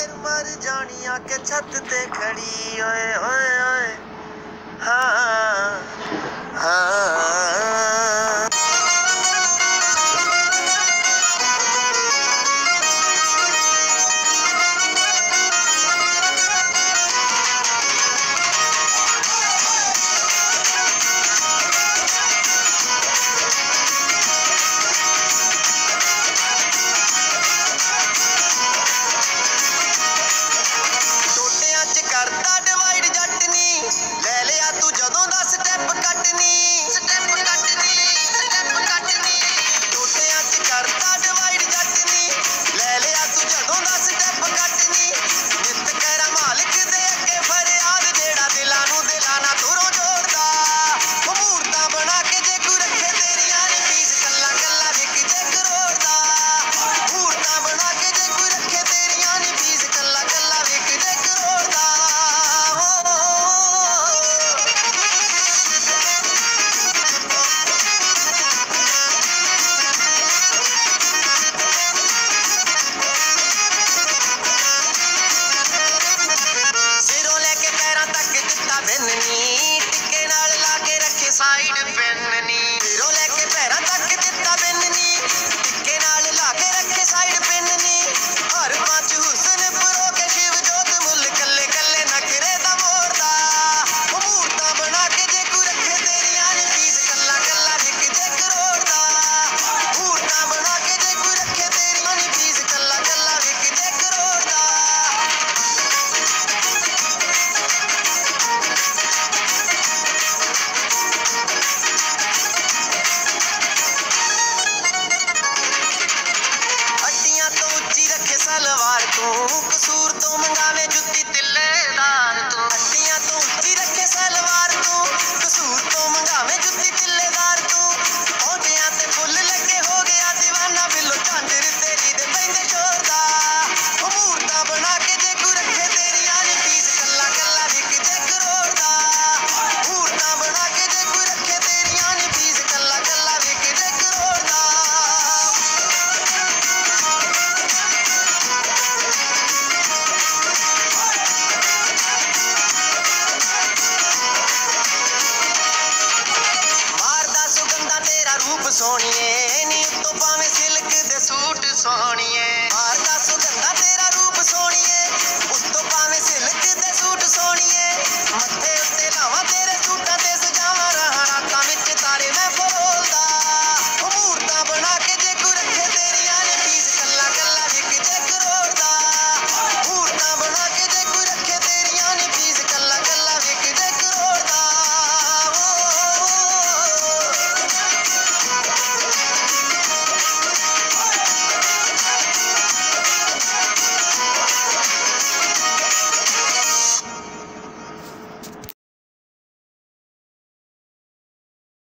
दिन मर जानी आके छत ते खड़ी ओए ओए ओए हाँ हाँ करता डिवाइड जटनी ले लिया तू जदों दा स्टेप कटनी टोटियां च करता डिवाइड जटनी ले लिया तू जदों दा स्टेप कटनी नित करा मालिक दे अगे फरियाद जेड़ा दिलां नू दिलाना दूरों जोड़दा मूर्तां बना के जे कोई रखे तेरियां ने पीस कल्ला कल्ला विक जे करोड़ दा मूर्तां बना के जे कोई रखे तेरियां ने पीस कल्ला कल्ला विक जे करोड़ दा टिक्के नाल लाके रखे साइड पेननी सिरों लेके पैरां तक दिता बेननी टिक्के नाल लाके रखे साइड पेननी हर पांच हुस्न परो के शिव जोत मुल कल्ले कल्ले नखरे दा मोड़दा मूर्तां बना के जे कोई रखे तेरियां ने पीस कल्ला कल्ला विक जे करोड़ दा मूर्तां बना के जे कोई रखे तेरियां ने पीस कल्ला कल्ला विक जे करोड़ दा सलवार तू कसूर तो मंगावे जुत्ती तिल्लेदार तू हट्टियां तो ऊंची रखे सलवार तू कसूर तो मंगावे जुत्ती तिल्लेदार तू पौंटियां ते फुल लगे हो गया दीवाना बिलो झांजर तेरी दे पैंदे छोड़दा मूर्तां बना के जे कोई रखे तेरियां ने पीस कल्ला कल्ला विक जे करोड़ दा मूर्तां बना के जे कोई रखे तेरियां ने पीस कल्ला कल्ला विक जे करोड़ दा रूप सोनिए नी तो पावे सिल्क दे सूट सोनिए